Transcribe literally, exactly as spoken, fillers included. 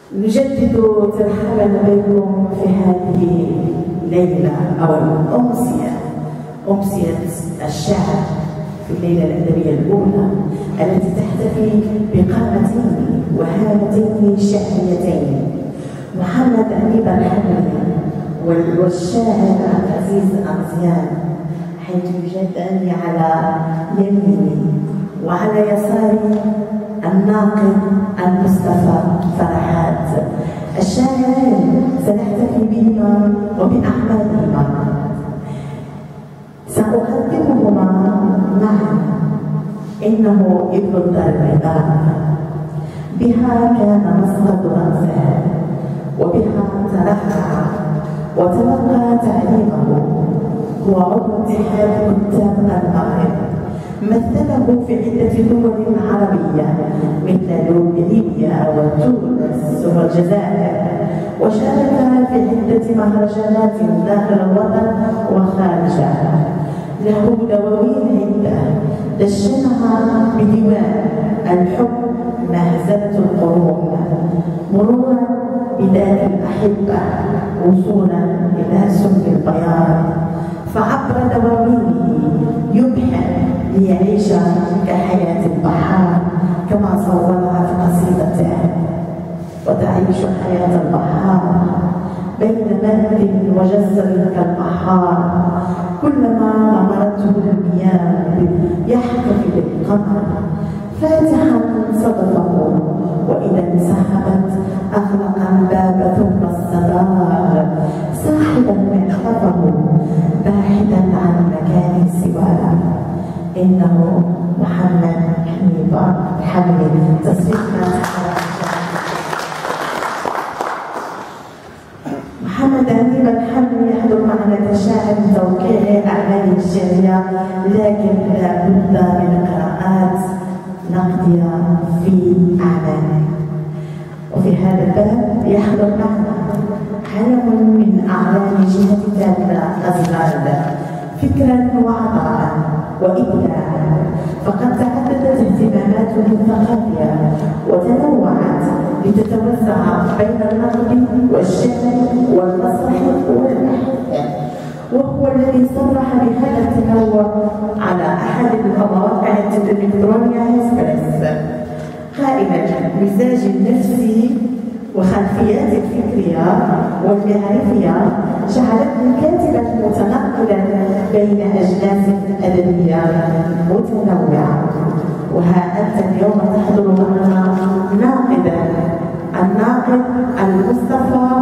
نجدد ترحابنا بكم في هذه الليلة أو الأمسية، أمسية الشعر في الليلة الأدبية الأولى التي تحتفي بقامتين وهامتين شعريتين، محمد أنيب الحمري والشاعر عبدالعزيز أمزيان، حيث يوجدان على يميني وعلى يساري الناقد المصطفى فرحات. الشاعرين سنحتفي بهما وبأعمالهما، سأقدمهما معا. إنه ابن الدار البيضاء، بها كان مصهد رأسه وبها ترفع وتلقى تعليمه. هو عضو اتحاد كتاب المغرب، مثله في عدة دول عربية مثل ليبيا وتونس والجزائر، وشارك في عدة مهرجانات داخل الوطن وخارجه. له دواوين عدة دشنها بديوان الحب مهزلة القرون، مرورا بذات الأحبة وصولا إلى سم البياض. فعبر دواوينه يبحر ليعيش كحياة البحار كما صورها في قصيدته: وتعيش حياة البحار بين مد وجزر كالبحار، كلما غمرته المياه يحتفي بالقمر، فاتحا صدفه وإذا انسحبت أغلق الباب ثم الصدار، ساحبا معطفه باحثا عن مكان سواه. إنه محمد أنيب الحمري. تصفيقنا محمد أنيب الحمري يحضر معنا كشاعر توقيع أعماله الشعرية، لكن لا بد من قراءات نقدية في أعماله. وفي هذا الباب يحضر معنا علم من أعلام جهة تامر غزلان، فكرا وعطاء وإبداعا، فقد تعددت اهتماماته الثقافية وتنوعت لتتوزع بين النقد والشعر والمسرح والبحث. وهو الذي صرح بهذا التنوع على أحد المواقع الإلكترونية إكسبريس قائلا: مزاج النفسي وخلفيات الفكرية والمعرفية جعلتني كاتبا متنقلا بين أجناس أدبية متنوعة. وها أنت اليوم تحضر معنا ناقدا، الناقد المصطفى